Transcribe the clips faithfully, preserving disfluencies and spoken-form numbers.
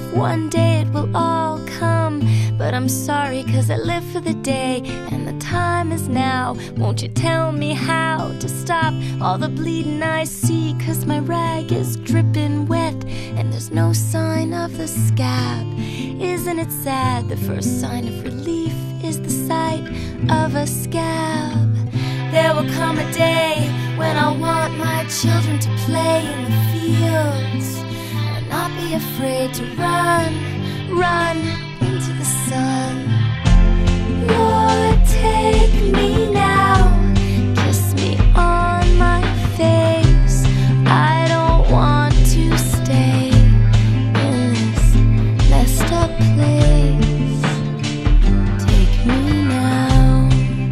one day it will all come. But I'm sorry, cause I live for the day, and the time is now. Won't you tell me how to stop all the bleeding I see? Cause my rag is dripping wet, and there's no sign of the scab. Isn't it sad? The first sign of relief is the sight of a scab. There will come a day when I'll want my children to play in the fields, and not be afraid to run, run into the sun. Lord, take me now, kiss me on my face. I don't want to stay in this messed up place. Take me now.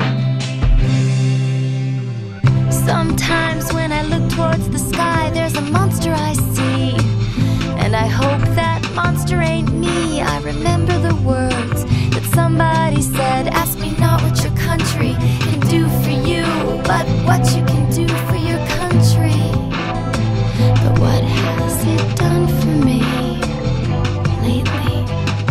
Sometimes when I look towards the sky, there's a monster I see, and I hope that monster ain't me. I remember the words that somebody said, ask me not what your country can do for you, but what you can do for your country. But what has it done for me lately?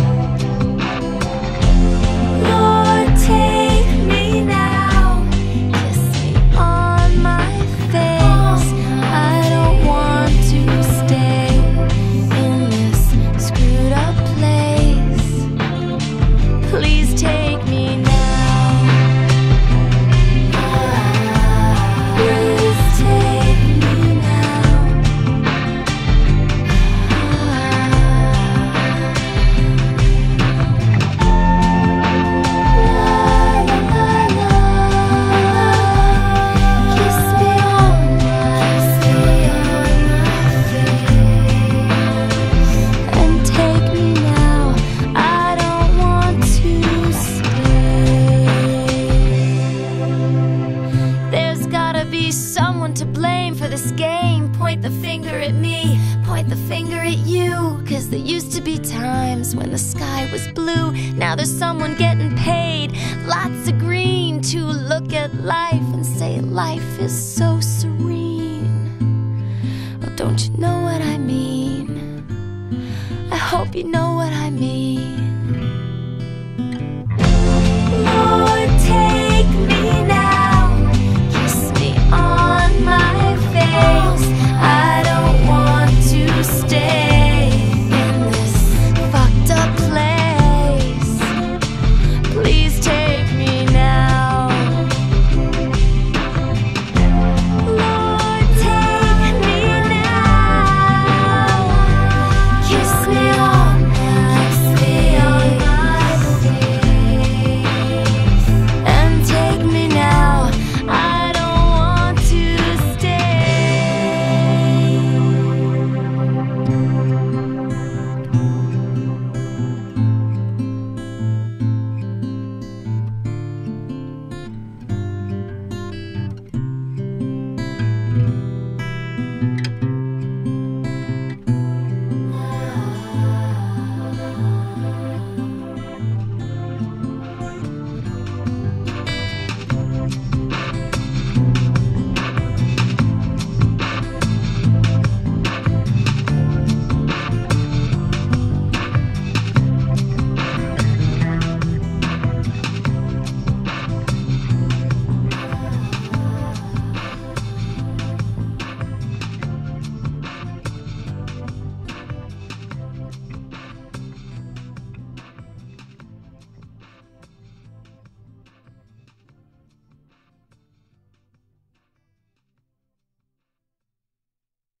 Lord, take me now, kiss me on my face. I don't want to stay in this screwed up place. Please take me now. Please take me now. La, la, la, la. Kiss me on my, kiss me on my face, and take me now. I don't want to stay. There's gotta be someone to blame for this game. Point the finger at me, point the finger at you. Cause there used to be times when the sky was blue. Now there's someone getting paid lots of green to look at life and say life is so serene. Well, don't you know what I mean? I hope you know what I mean.